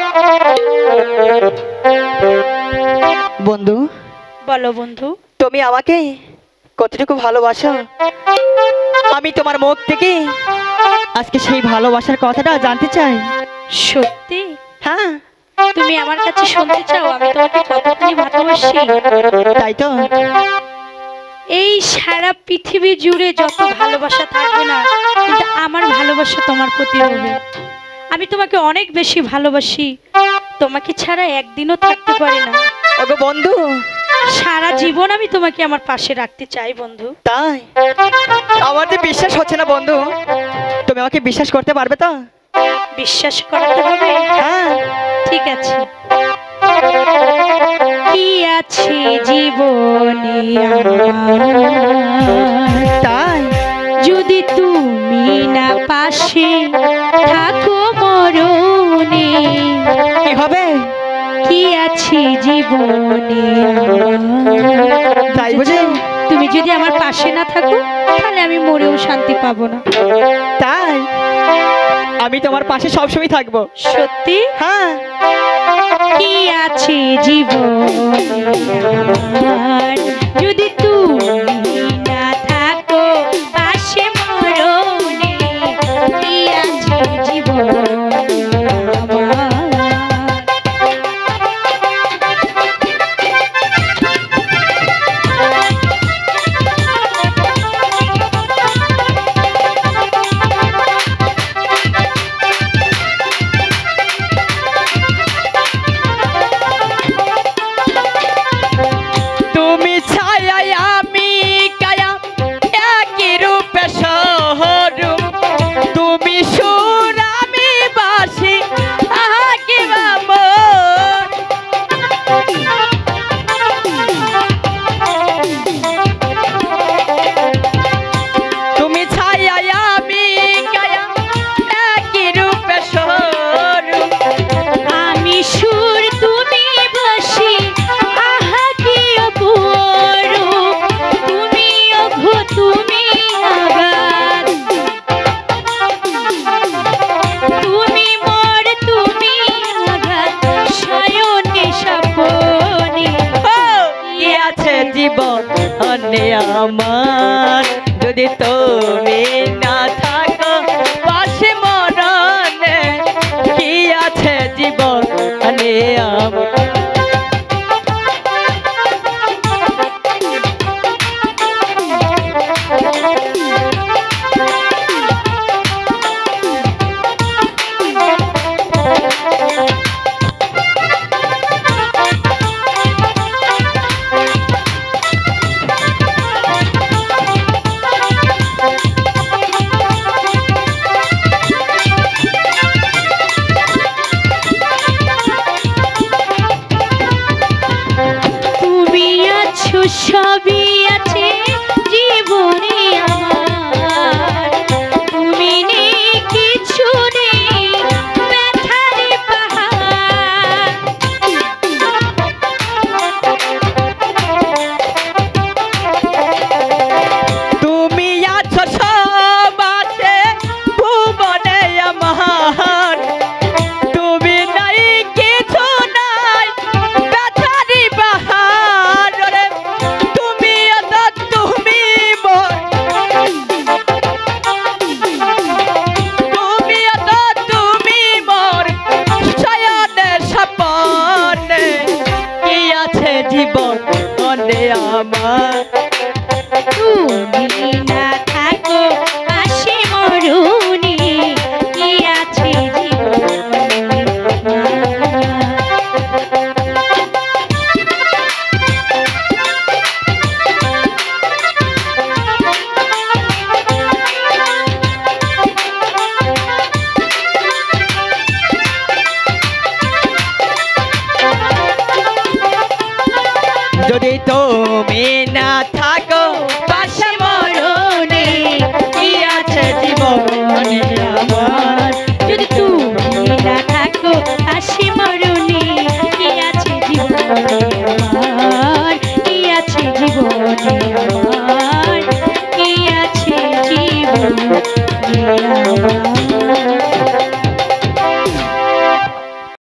বন্ধু, বলো বন্ধু, তুমি আমাকে কতটুকু ভালোবাসো? আমি তোমার মুখ থেকে আজকে সেই ভালোবাসার কথাটা জানতে চাই। সত্যি? হ্যাঁ। তুমি আমার কাছে শুনতে চাও আমি তোমাকে কতখানি ভালোবাসি? তাই তো। এই সারা পৃথিবী জুড়ে যত ভালোবাসা থাকবে না, কিন্তু আমার ভালোবাসা তোমার প্রতি রবে। আমি তোমাকে অনেক বেশি ভালোবাসি, তোমাকে ছাড়া একদিনও থাকতে পারি না। ওগো বন্ধু, সারা জীবন আমি তোমাকে আমার পাশে রাখতে চাই বন্ধু। তাই? আমার যে বিশ্বাস হচ্ছে না বন্ধু, তুমি আমাকে বিশ্বাস করতে পারবে তো? বিশ্বাস করাতে হবে? হ্যাঁ। ঠিক আছে। কি আছে জীবনে আমার, তাই? যদি তুমি না পাশে থাকো মরণে। কি হবে? কি আছে জীবনে আমার, তাই বুঝি? তুমি যদি আমার পাশে না থাকো তাহলে আমি মরেও শান্তি পাবো না। তাই? আমি তোমার পাশে সবসময় থাকবো। সত্যি? হ্যাঁ। কি আছে জীবনে আমার, যদি তুমি না থাকো পাশে মরণে। কি আছে জীবনে আমার। তুমি ছায়া আমি কায়া, একই রূপে শহরূপ। তুমি সুর আমি বাসি, আহা কি বামর। তুমি ছায়া আমি কায়া, একই রূপে শহরূপ। আমি সুর তুমি বসি, আহা কি অপরূপ। তুমি অঘো তুমি আগার, তুমি মোর তুমি আগার, শয়নে স্বপনে। কি আছে জীবন অনে আমার, যদি তুমি না থাকো পাশে মরণে। কি আছে জীবন অনে আমার। তুমি আছো সবই আছে জীবনে আমার, তুমি নেই কিছু নেই ব্যথারে পাহাড়। তুমি আছো সব আছে ভুবনে আমার, তুমি নাই কিছু নাই ব্যথারি বাহার। রে তুমি অত তুমি মোর, তুমি অত তুমি মোর শয়নে স্বপনে। কি আছে জীবন অনে আমার। তুমি